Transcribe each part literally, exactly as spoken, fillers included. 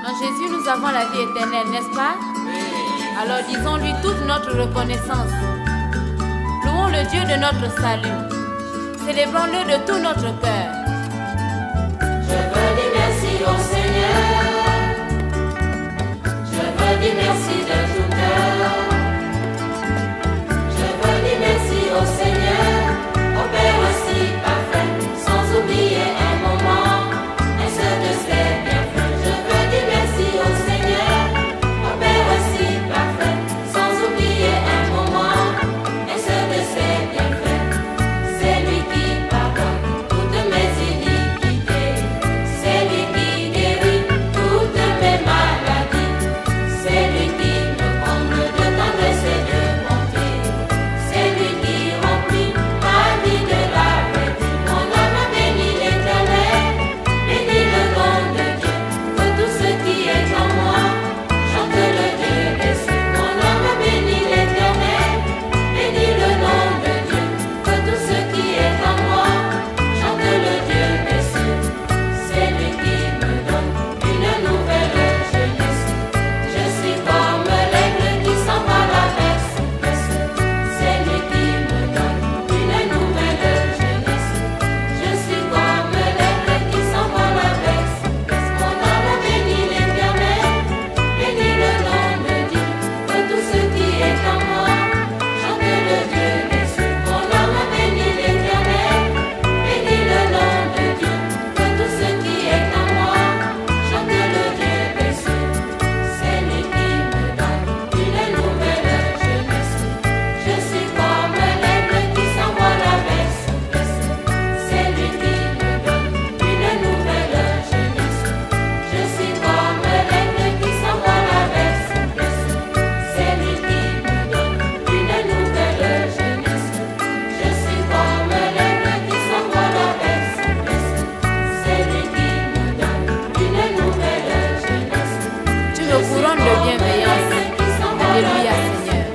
En Jésus, nous avons la vie éternelle, n'est-ce pas? Alors disons-lui toute notre reconnaissance. Louons le Dieu de notre salut. Célébrons-le de tout notre cœur. Je veux dire merci au Seigneur. Je veux dire merci de tout cœur. Je veux dire merci au Seigneur, au Père aussi parfait, sans oublier un moment, un seul de ses bienfaits. Je veux dire merci au Seigneur, au Père aussi parfait, sans oublier un moment, un seul de ses bienfaits. C'est lui qui pardonne toutes mes iniquités, c'est lui qui guérit toutes mes maladies, c'est lui qui me comble de tendresse et de bonté, c'est lui qui remplit ma vie de la vertu. Mon âme bénit l'Éternel, bénit le nom de Dieu, que tout ce qui est en moi chante le Dieu des cieux. Mon âme bénit l'Éternel, bénit le nom de Dieu, que tout ce qui est en moi chante le Dieu des cieux. C'est lui qui me donne une nouvelle jeunesse. Je suis comme l'aigle qui s'envole avec souplesse. C'est lui qui me donne une nouvelle jeunesse. Je suis comme l'aigle qui s'envole avec souplesse. Mon âme bénit l'Éternel, bénit le nom de Dieu, que tout ce qui est en moi chante le Dieu des cieux. Mon âme bénit l'Éternel, bénit le nom de Dieu, que tout ce qui est en moi chante le Dieu des cieux. C'est lui qui me donne une nouvelle jeunesse. Je suis comme l'aigle qui s'envole avec souplesse. C'est lui qui me donne une nouvelle jeunesse. Je suis comme l'aigle qui s'envole avec souplesse. C'est lui qui me donne une nouvelle jeunesse. Je suis comme l'aigle qui s'envole avec souplesse. C'est lui qui me donne une nouvelle jeunesse. Tu me couronnes de bienveillance. Alléluia, Seigneur.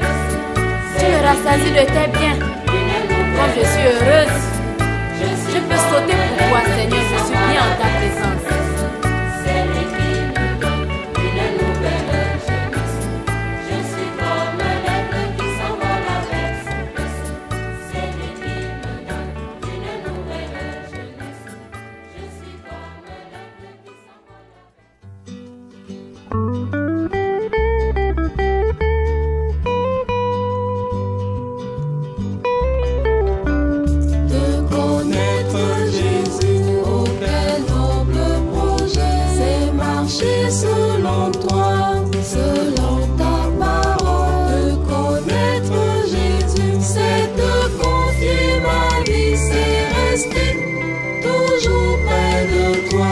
Tu me rassasies de tes biens. Quand je suis heureuse, je peux sauter pour toi, Seigneur. Je suis bien en ta présence. C'est lui qui me donne une nouvelle jeunesse. Je suis comme l'aigle qui s'envole avec souplesse. C'est lui qui me donne une nouvelle jeunesse. Je suis comme l'aigle qui s'envole avec De connaître Jésus, oh quel noble projet, c'est marcher selon toi, selon ta parole. De connaître Jésus, c'est te confier ma vie, c'est rester toujours près de toi.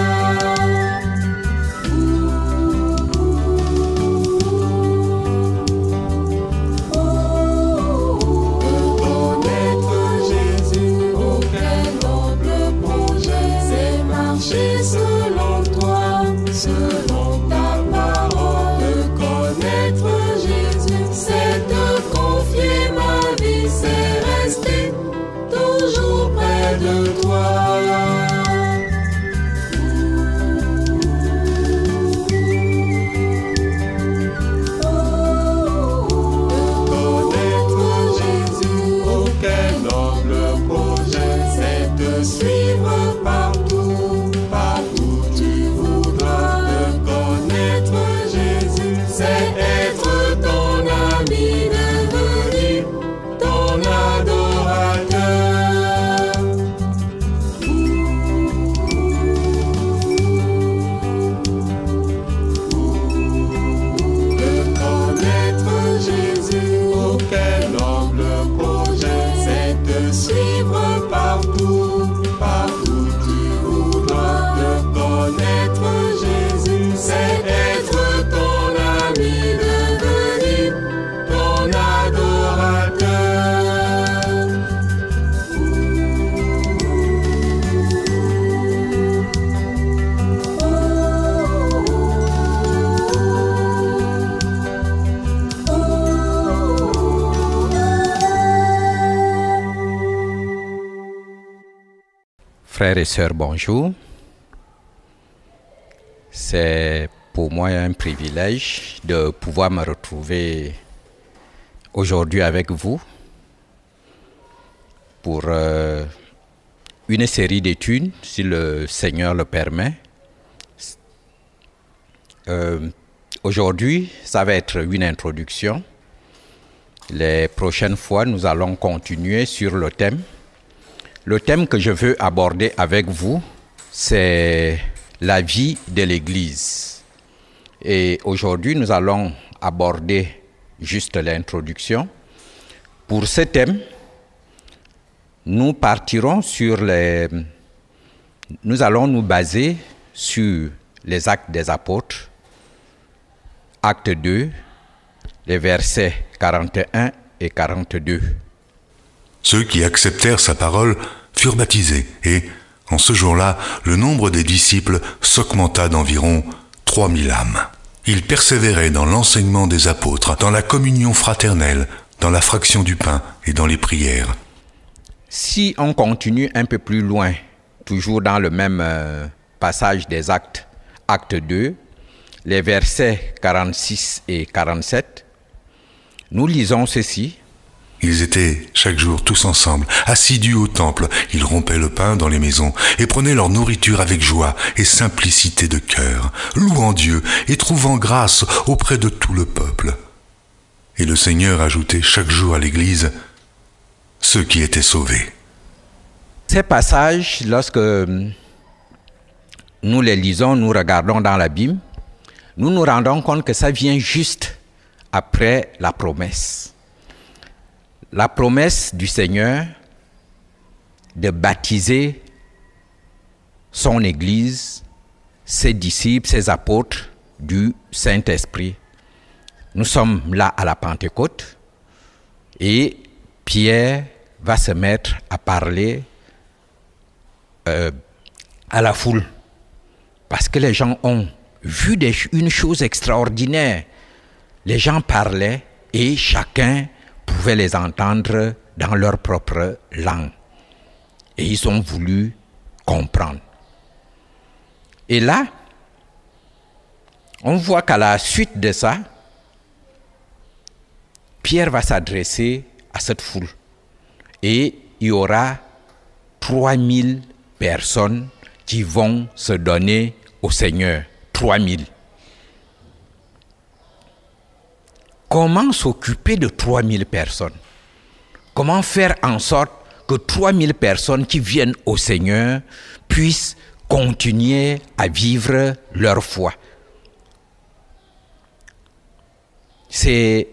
Connaître Jésus, oh quel noble projet, c'est marcher selon toi, selon ta parole. De connaître Jésus, c'est te confier ma vie, c'est rester toujours près de toi. Connaître Jésus, oh quel noble projet, c'est te suivre partout, partout tu voudras. De connaître Jésus, c'est être ton ami, devenir ton adorateur. De connaître Jésus, oh quel noble projet, c'est te suivre partout, partout tu voudras. De connaître Jésus, c'est être ton ami, devenir ton adorateur. Frères et sœurs, bonjour. C'est pour moi un privilège de pouvoir me retrouver aujourd'hui avec vous pour euh, une série d'études, si le Seigneur le permet. Euh, aujourd'hui, ça va être une introduction. Les prochaines fois, nous allons continuer sur le thème. Le thème que je veux aborder avec vous, c'est la vie de l'Église. Et aujourd'hui, nous allons aborder juste l'introduction. Pour ce thème, nous partirons sur les... Nous allons nous baser sur les actes des apôtres, acte deux, les versets quarante et un et quarante-deux. Ceux qui acceptèrent sa parole furent baptisés, et, en ce jour-là, le nombre des disciples s'augmenta d'environ trois mille âmes. Ils persévéraient dans l'enseignement des apôtres, dans la communion fraternelle, dans la fraction du pain et dans les prières. Si on continue un peu plus loin, toujours dans le même euh, passage des actes, acte deux, les versets quarante-six et quarante-sept, nous lisons ceci. Ils étaient chaque jour tous ensemble, assidus au temple. Ils rompaient le pain dans les maisons et prenaient leur nourriture avec joie et simplicité de cœur, louant Dieu et trouvant grâce auprès de tout le peuple. Et le Seigneur ajoutait chaque jour à l'Église ceux qui étaient sauvés. Ces passages, lorsque nous les lisons, nous regardons dans la Bible, nous nous rendons compte que ça vient juste après la promesse. La promesse du Seigneur de baptiser son Église, ses disciples, ses apôtres du Saint-Esprit. Nous sommes là à la Pentecôte et Pierre va se mettre à parler euh, à la foule parce que les gens ont vu des, une chose extraordinaire. Les gens parlaient et chacun pouvaient les entendre dans leur propre langue. Et ils ont voulu comprendre. Et là, on voit qu'à la suite de ça, Pierre va s'adresser à cette foule. Et il y aura trois mille personnes qui vont se donner au Seigneur. trois mille. Comment s'occuper de trois mille personnes? Comment faire en sorte que trois mille personnes qui viennent au Seigneur puissent continuer à vivre leur foi? C'est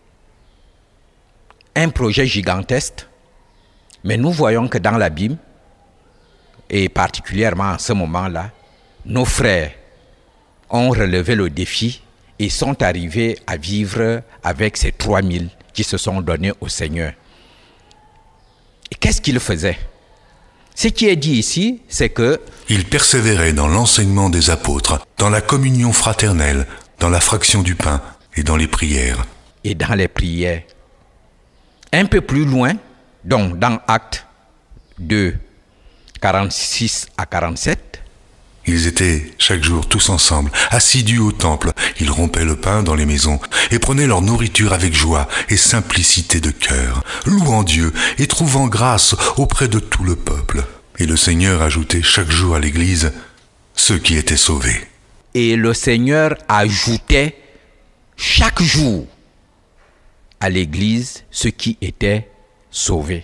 un projet gigantesque, mais nous voyons que dans la Bible, et particulièrement en ce moment-là, nos frères ont relevé le défi et sont arrivés à vivre avec ces trois mille qui se sont donnés au Seigneur. Et qu'est-ce qu'ils faisaient? Ce qui est dit ici, c'est que ils persévéraient dans l'enseignement des apôtres, dans la communion fraternelle, dans la fraction du pain et dans les prières. Et dans les prières. Un peu plus loin, donc dans Actes deux, quarante-six à quarante-sept, ils étaient chaque jour tous ensemble, assidus au temple. Ils rompaient le pain dans les maisons et prenaient leur nourriture avec joie et simplicité de cœur, louant Dieu et trouvant grâce auprès de tout le peuple. Et le Seigneur ajoutait chaque jour à l'Église ceux qui étaient sauvés. Et le Seigneur ajoutait chaque jour à l'Église ceux qui étaient sauvés.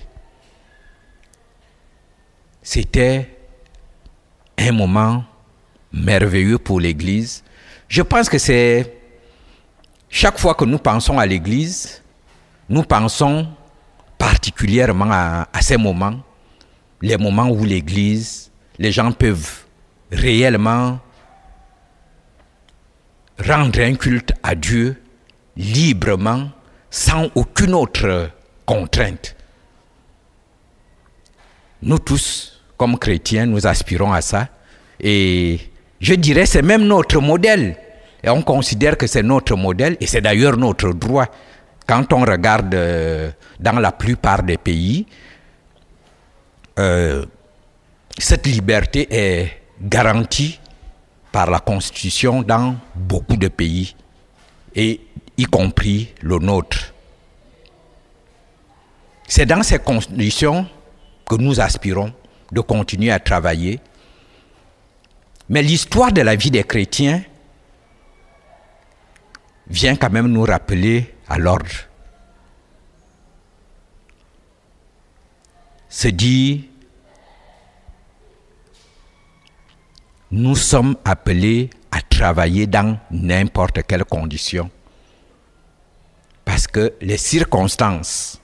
C'était un moment merveilleux pour l'Église. Je pense que c'est chaque fois que nous pensons à l'Église, nous pensons particulièrement à, à ces moments, les moments où l'Église, les gens peuvent réellement rendre un culte à Dieu librement, sans aucune autre contrainte. Nous tous, comme chrétiens, nous aspirons à ça. Et je dirais c'est même notre modèle. Et on considère que c'est notre modèle et c'est d'ailleurs notre droit. Quand on regarde euh, dans la plupart des pays, euh, cette liberté est garantie par la Constitution dans beaucoup de pays, et y compris le nôtre. C'est dans ces conditions que nous aspirons de continuer à travailler. Mais l'histoire de la vie des chrétiens vient quand même nous rappeler à l'ordre. Se dit, nous sommes appelés à travailler dans n'importe quelle condition. Parce que les circonstances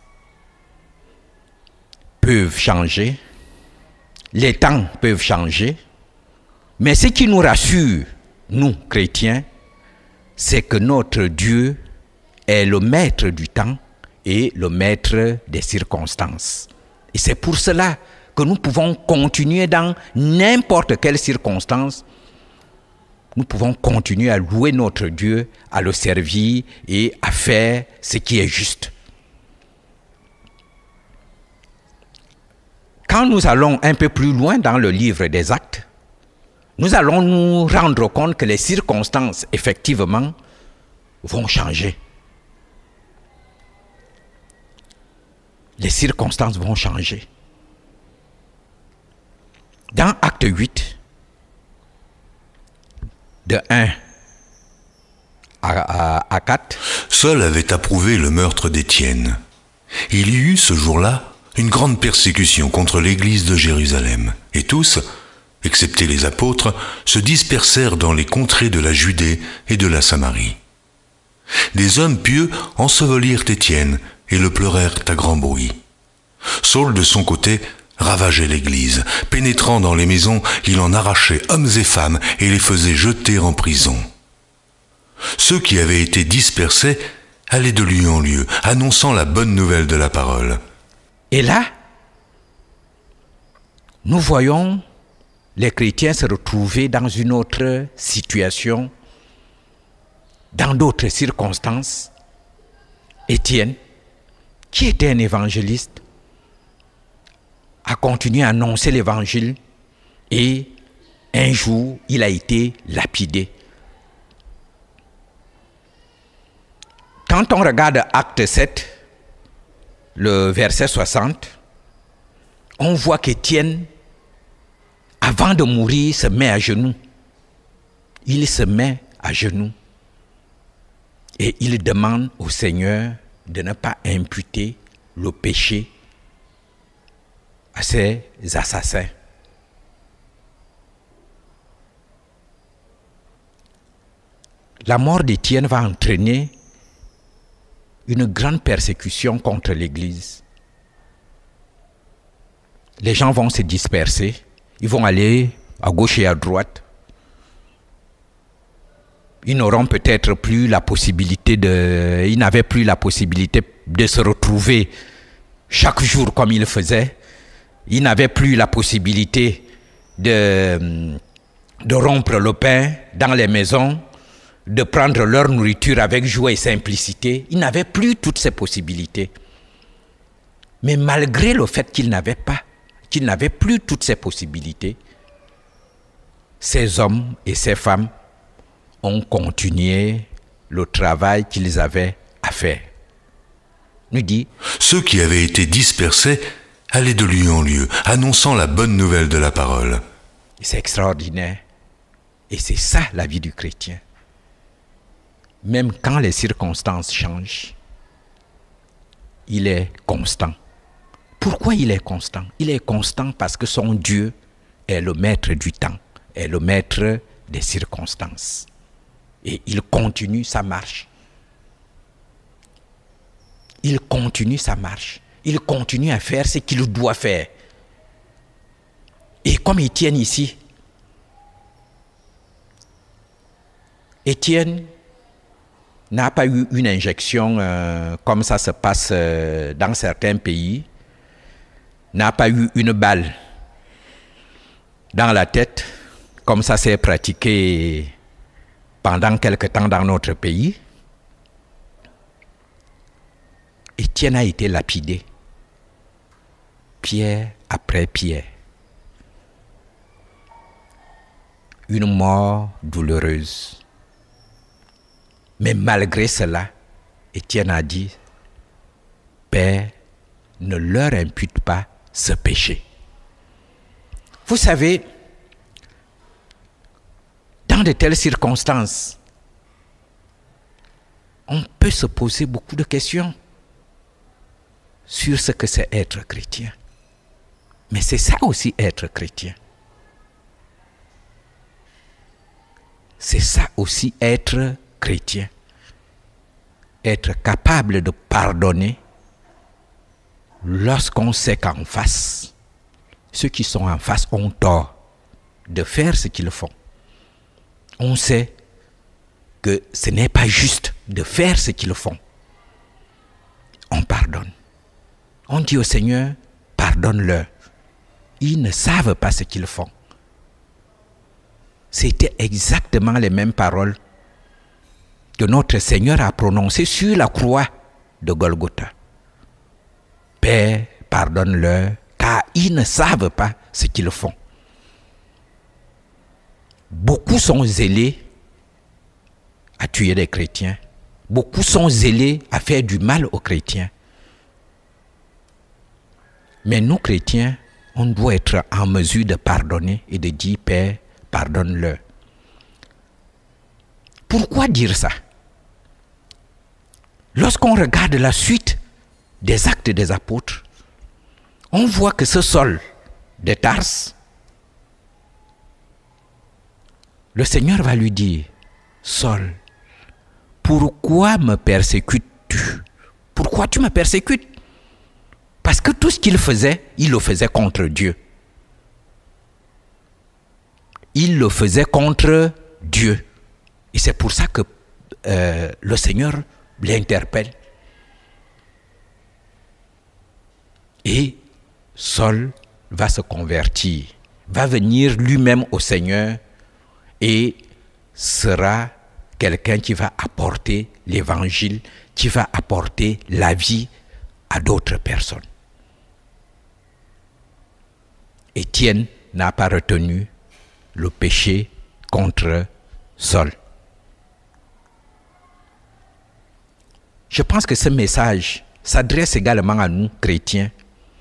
peuvent changer, les temps peuvent changer, mais ce qui nous rassure, nous, chrétiens, c'est que notre Dieu est le maître du temps et le maître des circonstances. Et c'est pour cela que nous pouvons continuer dans n'importe quelle circonstance. Nous pouvons continuer à louer notre Dieu, à le servir et à faire ce qui est juste. Quand nous allons un peu plus loin dans le livre des Actes, nous allons nous rendre compte que les circonstances, effectivement, vont changer. Les circonstances vont changer. Dans Acte huit, de un à, à, à quatre, Saul avait approuvé le meurtre d'Étienne. Il y eut ce jour-là une grande persécution contre l'église de Jérusalem, et tous, excepté les apôtres, se dispersèrent dans les contrées de la Judée et de la Samarie. Des hommes pieux ensevelirent Étienne et le pleurèrent à grand bruit. Saul, de son côté, ravageait l'église. Pénétrant dans les maisons, il en arrachait hommes et femmes et les faisait jeter en prison. Ceux qui avaient été dispersés allaient de lieu en lieu, annonçant la bonne nouvelle de la parole. Et là, nous voyons les chrétiens se retrouver dans une autre situation, dans d'autres circonstances. Étienne, qui était un évangéliste, a continué à annoncer l'évangile et un jour, il a été lapidé. Quand on regarde Acte sept, le verset soixante, on voit qu'Étienne, avant de mourir, se met à genoux. Il se met à genoux et il demande au Seigneur de ne pas imputer le péché à ces assassins. La mort d'Étienne va entraîner une grande persécution contre l'Église. Les gens vont se disperser, ils vont aller à gauche et à droite. Ils n'auront peut-être plus la possibilité de... Ils n'avaient plus la possibilité de se retrouver chaque jour comme ils le faisaient. Ils n'avaient plus la possibilité de, de rompre le pain dans les maisons, de prendre leur nourriture avec joie et simplicité. Ils n'avaient plus toutes ces possibilités. Mais malgré le fait qu'ils n'avaient pas, qu'ils n'avaient plus toutes ces possibilités, ces hommes et ces femmes ont continué le travail qu'ils avaient à faire. Nous dit, ceux qui avaient été dispersés allaient de lieu en lieu, annonçant la bonne nouvelle de la parole. C'est extraordinaire. Et c'est ça la vie du chrétien. Même quand les circonstances changent, il est constant. Pourquoi il est constant? Il est constant parce que son Dieu est le maître du temps, est le maître des circonstances. Et il continue sa marche. Il continue sa marche. Il continue à faire ce qu'il doit faire. Et comme Étienne ici, Étienne n'a pas eu une injection euh, comme ça se passe euh, dans certains pays, n'a pas eu une balle dans la tête, comme ça s'est pratiqué pendant quelque temps dans notre pays. Étienne a été lapidé, pierre après pierre. une mort douloureuse. Mais malgré cela, Étienne a dit, Père, ne leur impute pas ce péché. Vous savez, dans de telles circonstances, on peut se poser beaucoup de questions sur ce que c'est être chrétien. Mais c'est ça aussi être chrétien. C'est ça aussi être chrétien. Être capable de pardonner lorsqu'on sait qu'en face, ceux qui sont en face ont tort de faire ce qu'ils font. On sait que ce n'est pas juste de faire ce qu'ils font. On pardonne. On dit au Seigneur, pardonne-leur. Ils ne savent pas ce qu'ils font. C'était exactement les mêmes paroles que notre Seigneur a prononcées sur la croix de Golgotha. Père, pardonne-leur, car ils ne savent pas ce qu'ils font. Beaucoup sont zélés à tuer des chrétiens. Beaucoup sont zélés à faire du mal aux chrétiens. Mais nous, chrétiens, on doit être en mesure de pardonner et de dire, Père, pardonne-leur. Pourquoi dire ça? Lorsqu'on regarde la suite des actes des apôtres, on voit que ce Saul de Tarse, le Seigneur va lui dire, Saul, pourquoi me persécutes-tu? Pourquoi tu me persécutes? Parce que tout ce qu'il faisait, il le faisait contre Dieu. Il le faisait contre Dieu. Et c'est pour ça que euh, le Seigneur l'interpelle. Et Saul va se convertir, va venir lui-même au Seigneur et sera quelqu'un qui va apporter l'évangile, qui va apporter la vie à d'autres personnes. Étienne n'a pas retenu le péché contre Saul. Je pense que ce message s'adresse également à nous, chrétiens,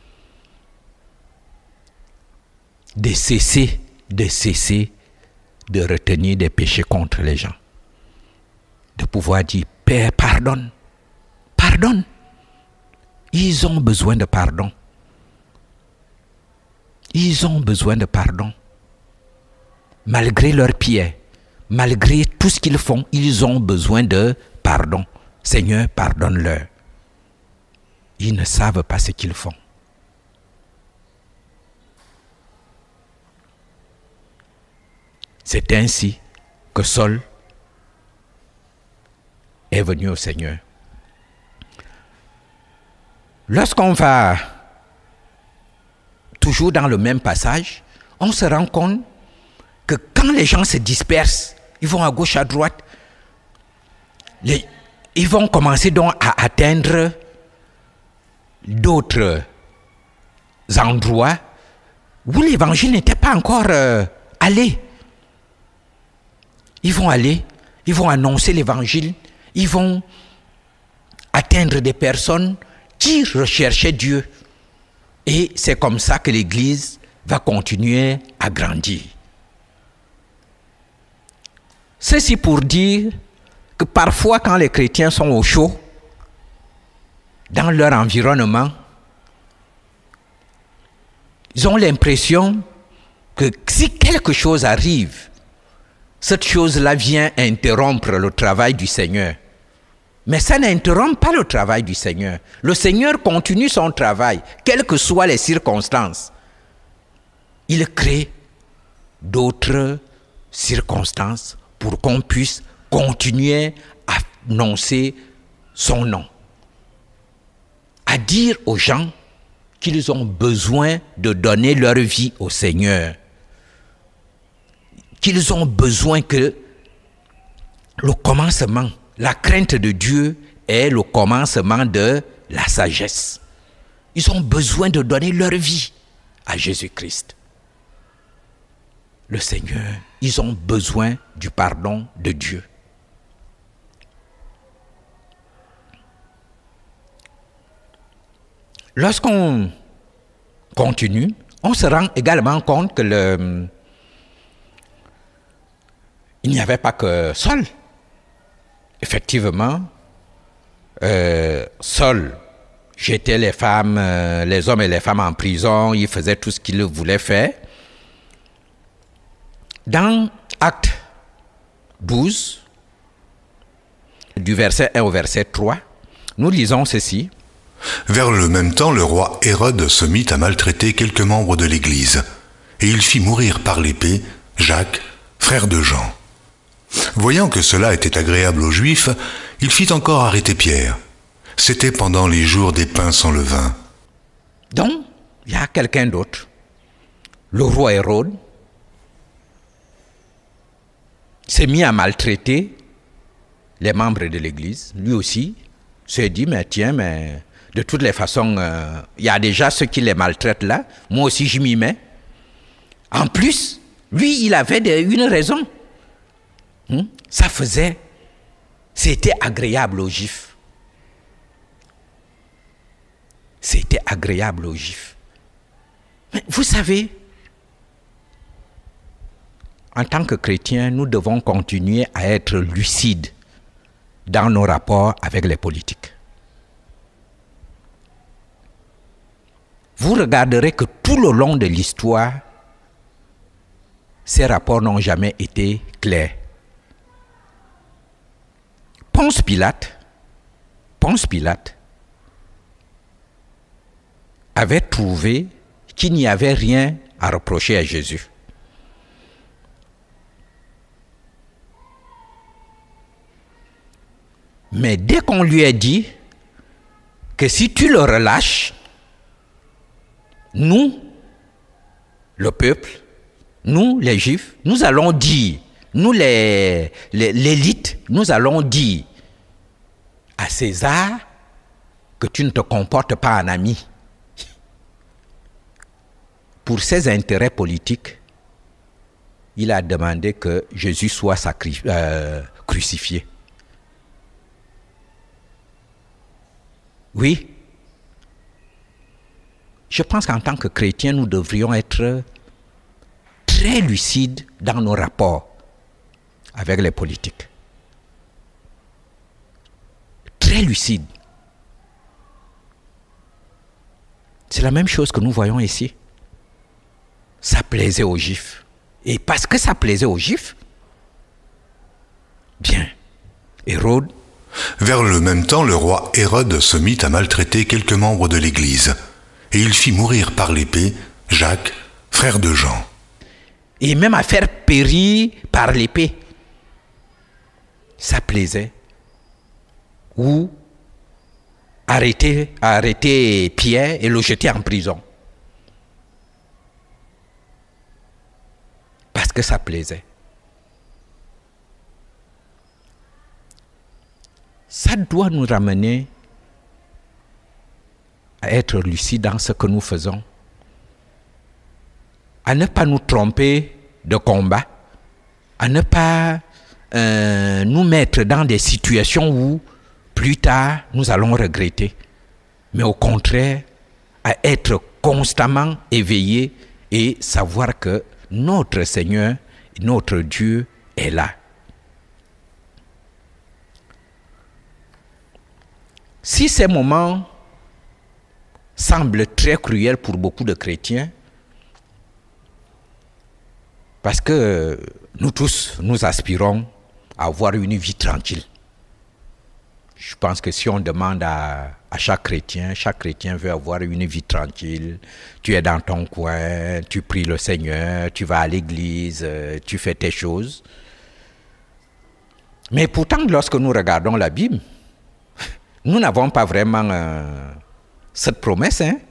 de cesser, de cesser de retenir des péchés contre les gens. De pouvoir dire, Père, pardonne, pardonne. Ils ont besoin de pardon. Ils ont besoin de pardon. Malgré leurs pieds, malgré tout ce qu'ils font, ils ont besoin de pardon. Seigneur, pardonne-leur. Ils ne savent pas ce qu'ils font. C'est ainsi que Saul est venu au Seigneur. Lorsqu'on va toujours dans le même passage, on se rend compte que quand les gens se dispersent, ils vont à gauche, à droite, les, ils vont commencer donc à atteindre d'autres endroits où l'évangile n'était pas encore euh, allé. Ils vont aller, ils vont annoncer l'évangile, ils vont atteindre des personnes qui recherchaient Dieu. Et c'est comme ça que l'Église va continuer à grandir. Ceci pour dire que parfois quand les chrétiens sont au chaud, dans leur environnement, ils ont l'impression que si quelque chose arrive, cette chose-là vient interrompre le travail du Seigneur. Mais ça n'interrompt pas le travail du Seigneur. Le Seigneur continue son travail, quelles que soient les circonstances. Il crée d'autres circonstances pour qu'on puisse continuer à annoncer son nom. À dire aux gens qu'ils ont besoin de donner leur vie au Seigneur. Qu'ils ont besoin que le commencement, la crainte de Dieu est le commencement de la sagesse. Ils ont besoin de donner leur vie à Jésus-Christ. le Seigneur, ils ont besoin du pardon de Dieu. Lorsqu'on continue, on se rend également compte que le, il n'y avait pas que Saul. Effectivement, euh, Saul jetait les femmes, euh, les hommes et les femmes en prison, il faisait tout ce qu'il voulait faire. Dans Actes douze, du verset un au verset trois, nous lisons ceci. Vers le même temps, le roi Hérode se mit à maltraiter quelques membres de l'Église, et il fit mourir par l'épée Jacques, frère de Jean. Voyant que cela était agréable aux Juifs, il fit encore arrêter Pierre. C'était pendant les jours des pains sans levain. Donc, il y a quelqu'un d'autre, le roi Hérode, s'est mis à maltraiter les membres de l'Église. Lui aussi s'est dit, mais tiens, mais de toutes les façons, euh, il y a déjà ceux qui les maltraitent là, moi aussi je m'y mets. En plus, lui, il avait de, une raison. Hmm? Ça faisait, c'était agréable aux Juifs. C'était agréable aux Juifs. Mais vous savez, en tant que chrétiens, nous devons continuer à être lucides dans nos rapports avec les politiques. Vous regarderez que tout le long de l'histoire, ces rapports n'ont jamais été clairs. Ponce Pilate, Ponce Pilate avait trouvé qu'il n'y avait rien à reprocher à Jésus. Mais dès qu'on lui a dit que si tu le relâches, nous, le peuple, nous les Juifs, nous allons dire, nous les, les, l'élite, nous allons dire à César que tu ne te comportes pas en ami. Pour ses intérêts politiques, il a demandé que Jésus soit sacri- euh, crucifié. Oui. Je pense qu'en tant que chrétiens, nous devrions être très lucides dans nos rapports avec les politiques. Très lucides. C'est la même chose que nous voyons ici. Ça plaisait aux Juifs. Et parce que ça plaisait aux Juifs, bien, Hérode. Vers le même temps, le roi Hérode se mit à maltraiter quelques membres de l'Église, et il fit mourir par l'épée Jacques, frère de Jean. Et même à faire périr par l'épée. Ça plaisait. Ou arrêter, arrêter Pierre et le jeter en prison. Parce que ça plaisait. Ça doit nous ramener à être lucides dans ce que nous faisons, à ne pas nous tromper de combat, à ne pas euh, nous mettre dans des situations où plus tard nous allons regretter, mais au contraire à être constamment éveillés et savoir que notre Seigneur, notre Dieu est là. Si ces moments semblent très cruels pour beaucoup de chrétiens, parce que nous tous, nous aspirons à avoir une vie tranquille. Je pense que si on demande à, à chaque chrétien, chaque chrétien veut avoir une vie tranquille. Tu es dans ton coin, tu pries le Seigneur, tu vas à l'église, tu fais tes choses. Mais pourtant, lorsque nous regardons la Bible, nous n'avons pas vraiment euh, cette promesse. Hein?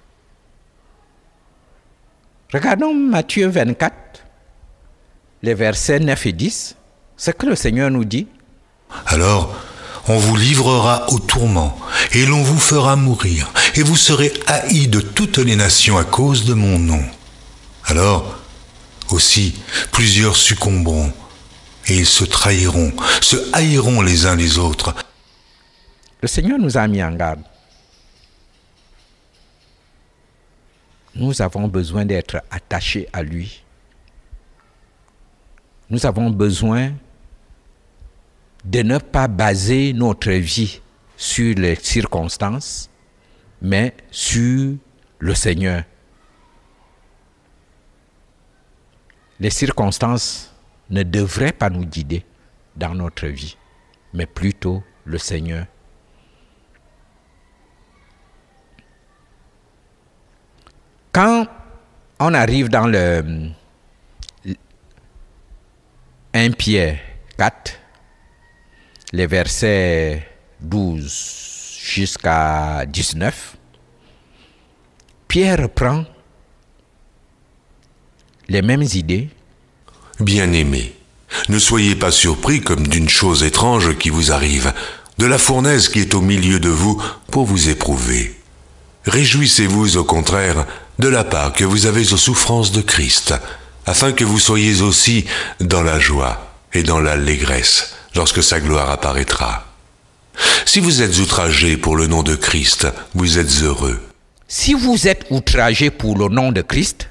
Regardons Matthieu vingt-quatre, les versets neuf et dix. Ce que le Seigneur nous dit. Alors, on vous livrera au tourment, et l'on vous fera mourir, et vous serez haïs de toutes les nations à cause de mon nom. Alors, aussi, plusieurs succomberont, et ils se trahiront, se haïront les uns les autres. Le Seigneur nous a mis en garde. Nous avons besoin d'être attachés à lui. Nous avons besoin de ne pas baser notre vie sur les circonstances, mais sur le Seigneur. Les circonstances ne devraient pas nous guider dans notre vie, mais plutôt le Seigneur. Quand on arrive dans le premier Pierre quatre, les versets douze jusqu'à dix-neuf, Pierre reprend les mêmes idées. Bien-aimés, ne soyez pas surpris comme d'une chose étrange qui vous arrive, de la fournaise qui est au milieu de vous pour vous éprouver. Réjouissez-vous au contraire de la part que vous avez aux souffrances de Christ, afin que vous soyez aussi dans la joie et dans l'allégresse lorsque sa gloire apparaîtra. Si vous êtes outragés pour le nom de Christ, vous êtes heureux. Si vous êtes outragés pour le nom de Christ,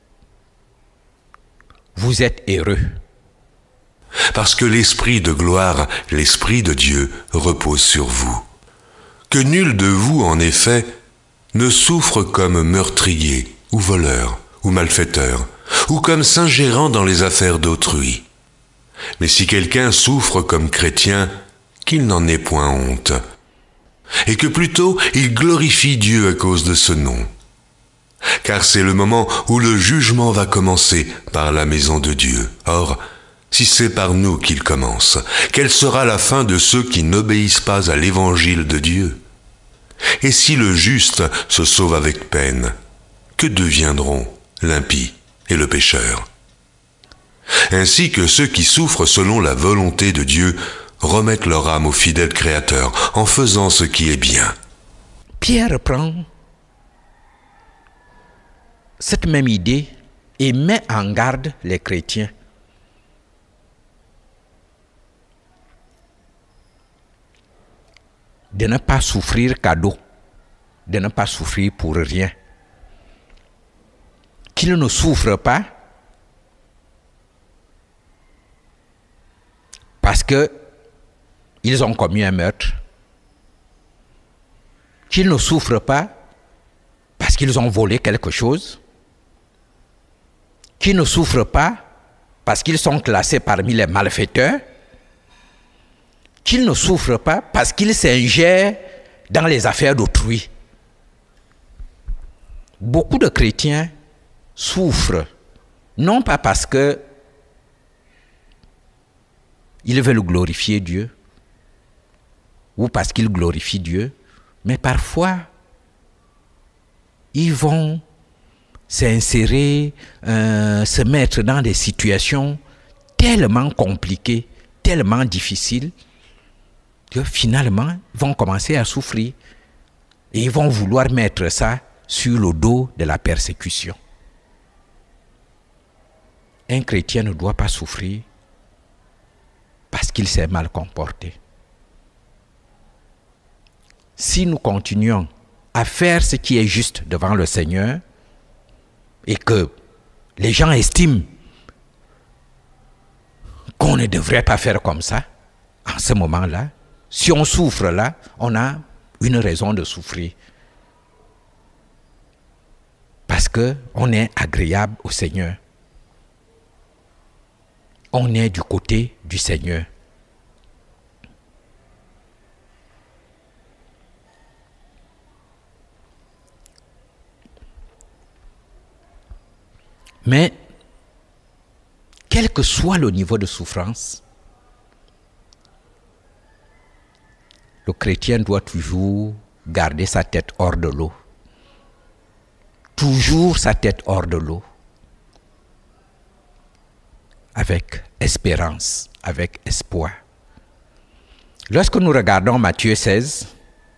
vous êtes heureux. Parce que l'Esprit de gloire, l'Esprit de Dieu, repose sur vous. Que nul de vous, en effet, ne souffre comme meurtrier, ou voleur, ou malfaiteur, ou comme s'ingérant dans les affaires d'autrui. Mais si quelqu'un souffre comme chrétien, qu'il n'en ait point honte, et que plutôt il glorifie Dieu à cause de ce nom. Car c'est le moment où le jugement va commencer par la maison de Dieu. Or, si c'est par nous qu'il commence, quelle sera la fin de ceux qui n'obéissent pas à l'évangile de Dieu? Et si le juste se sauve avec peine, que deviendront l'impie et le pécheur? Ainsi que ceux qui souffrent selon la volonté de Dieu remettent leur âme au fidèle Créateur en faisant ce qui est bien. Pierre reprend cette même idée et met en garde les chrétiens. De ne pas souffrir cadeau, de ne pas souffrir pour rien. Qu'ils ne souffrent pas parce que ils ont commis un meurtre. Qu'ils ne souffrent pas parce qu'ils ont volé quelque chose. Qu'ils ne souffrent pas parce qu'ils sont classés parmi les malfaiteurs. Qu'ils ne souffrent pas parce qu'ils s'ingèrent dans les affaires d'autrui. Beaucoup de chrétiens souffrent, non pas parce que ils veulent glorifier Dieu, ou parce qu'ils glorifient Dieu, mais parfois, ils vont s'insérer, euh, se mettre dans des situations tellement compliquées, tellement difficiles, que finalement, ils vont commencer à souffrir. Et ils vont vouloir mettre ça sur le dos de la persécution. Un chrétien ne doit pas souffrir parce qu'il s'est mal comporté. Si nous continuons à faire ce qui est juste devant le Seigneur et que les gens estiment qu'on ne devrait pas faire comme ça, en ce moment-là, si on souffre là, on a une raison de souffrir. Parce qu'on est agréable au Seigneur. On est du côté du Seigneur. Mais, quel que soit le niveau de souffrance, le chrétien doit toujours garder sa tête hors de l'eau. Toujours sa tête hors de l'eau. Avec espérance, avec espoir. Lorsque nous regardons Matthieu seize,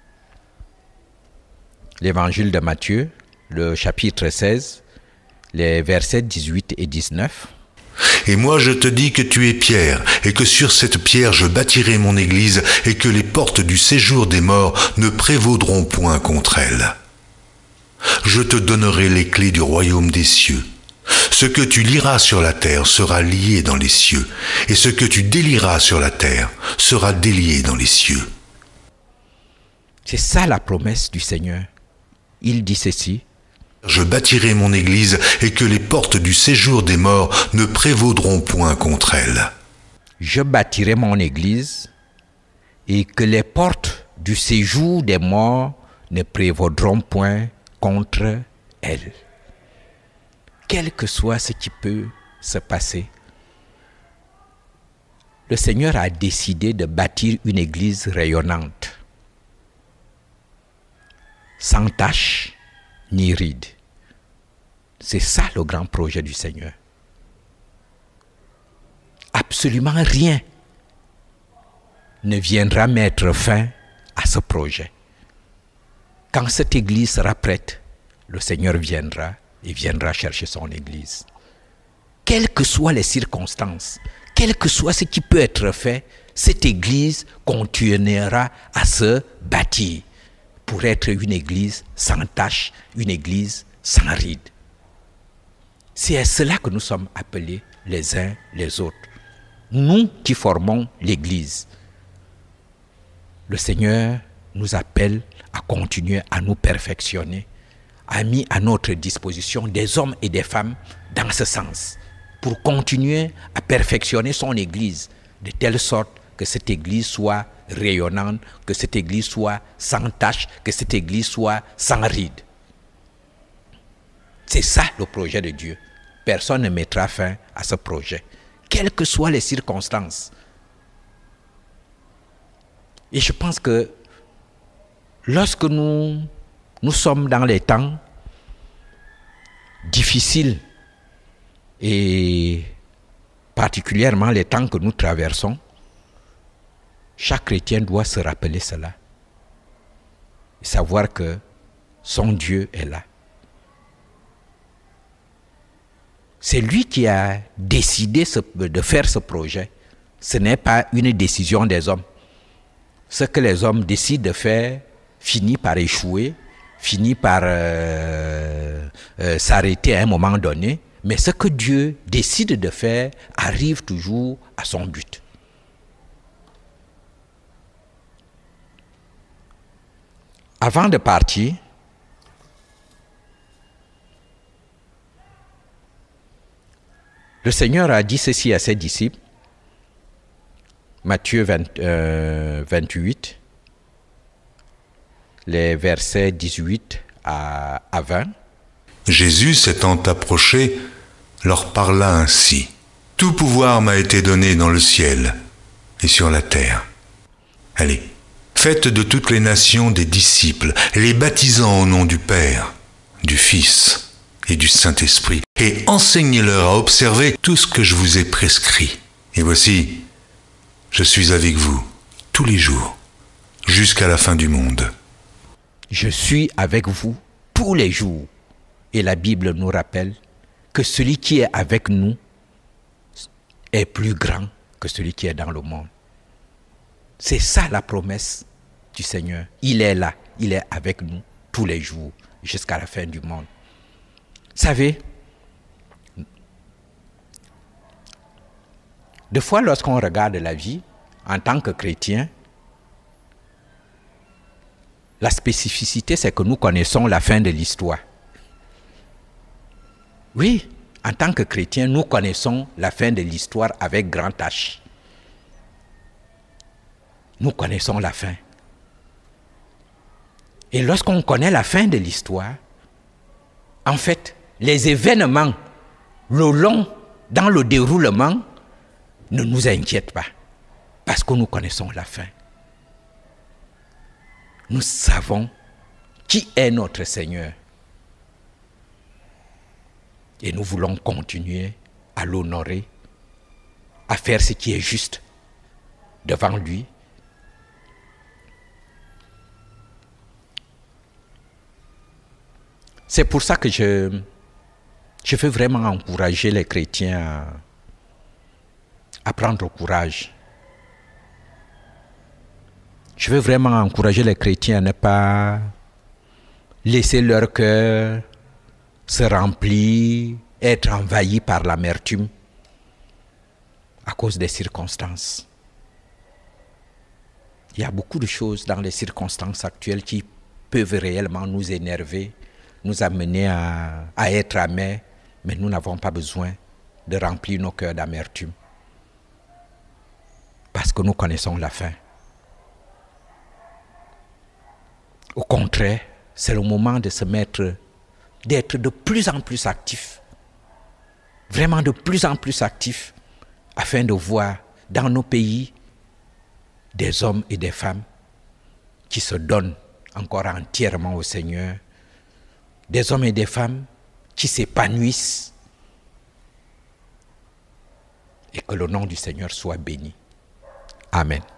l'évangile de Matthieu, le chapitre seize, les versets dix-huit et dix-neuf, Et moi je te dis que tu es Pierre, et que sur cette pierre je bâtirai mon église, et que les portes du séjour des morts ne prévaudront point contre elle. Je te donnerai les clés du royaume des cieux. Ce que tu lieras sur la terre sera lié dans les cieux, et ce que tu délieras sur la terre sera délié dans les cieux. C'est ça la promesse du Seigneur. Il dit ceci. Je bâtirai mon église et que les portes du séjour des morts ne prévaudront point contre elle. Je bâtirai mon église et que les portes du séjour des morts ne prévaudront point contre elle. Quel que soit ce qui peut se passer, le Seigneur a décidé de bâtir une église rayonnante, sans tache ni ride. C'est ça le grand projet du Seigneur. Absolument rien ne viendra mettre fin à ce projet. Quand cette église sera prête, le Seigneur viendra et viendra chercher son église. Quelles que soient les circonstances, quel que soit ce qui peut être fait, cette église continuera à se bâtir pour être une église sans tache, une église sans ride. C'est à cela que nous sommes appelés les uns les autres. Nous qui formons l'église. Le Seigneur nous appelle à continuer à nous perfectionner, a mis à notre disposition des hommes et des femmes dans ce sens, pour continuer à perfectionner son église, de telle sorte que cette église soit rayonnante, que cette église soit sans tache, que cette église soit sans ride. C'est ça le projet de Dieu. Personne ne mettra fin à ce projet, quelles que soient les circonstances. Et je pense que lorsque nous, nous sommes dans les temps difficiles, et particulièrement les temps que nous traversons, chaque chrétien doit se rappeler cela et savoir que son Dieu est là. C'est lui qui a décidé de faire ce projet. Ce n'est pas une décision des hommes. Ce que les hommes décident de faire finit par échouer, finit par euh, euh, s'arrêter à un moment donné. Mais ce que Dieu décide de faire arrive toujours à son but. Avant de partir, le Seigneur a dit ceci à ses disciples, Matthieu vingt, euh, vingt-huit, les versets dix-huit à, à vingt. Jésus s'étant approché, leur parla ainsi. Tout pouvoir m'a été donné dans le ciel et sur la terre. Allez, faites de toutes les nations des disciples, les baptisant au nom du Père, du Fils et du Saint-Esprit, et enseignez-leur à observer tout ce que je vous ai prescrit. Et voici, je suis avec vous tous les jours, jusqu'à la fin du monde. Je suis avec vous tous les jours. Et la Bible nous rappelle que celui qui est avec nous est plus grand que celui qui est dans le monde. C'est ça la promesse du Seigneur. Il est là, il est avec nous tous les jours, jusqu'à la fin du monde. Vous savez, des fois lorsqu'on regarde la vie, en tant que chrétien, la spécificité c'est que nous connaissons la fin de l'histoire. Oui, en tant que chrétien, nous connaissons la fin de l'histoire avec grand H. Nous connaissons la fin. Et lorsqu'on connaît la fin de l'histoire, en fait, les événements, le long, dans le déroulement, ne nous inquiètent pas, parce que nous connaissons la fin. Nous savons qui est notre Seigneur. Et nous voulons continuer à l'honorer, à faire ce qui est juste devant lui. C'est pour ça que je, je veux vraiment encourager les chrétiens à prendre courage. Je veux vraiment encourager les chrétiens à ne pas laisser leur cœur se remplir, être envahi par l'amertume à cause des circonstances. Il y a beaucoup de choses dans les circonstances actuelles qui peuvent réellement nous énerver, nous amener à, à être amers, mais nous n'avons pas besoin de remplir nos cœurs d'amertume. Parce que nous connaissons la fin. Au contraire, c'est le moment de se mettre, d'être de plus en plus actif. Vraiment de plus en plus actif, afin de voir dans nos pays des hommes et des femmes qui se donnent encore entièrement au Seigneur, des hommes et des femmes qui s'épanouissent, et que le nom du Seigneur soit béni. Amen.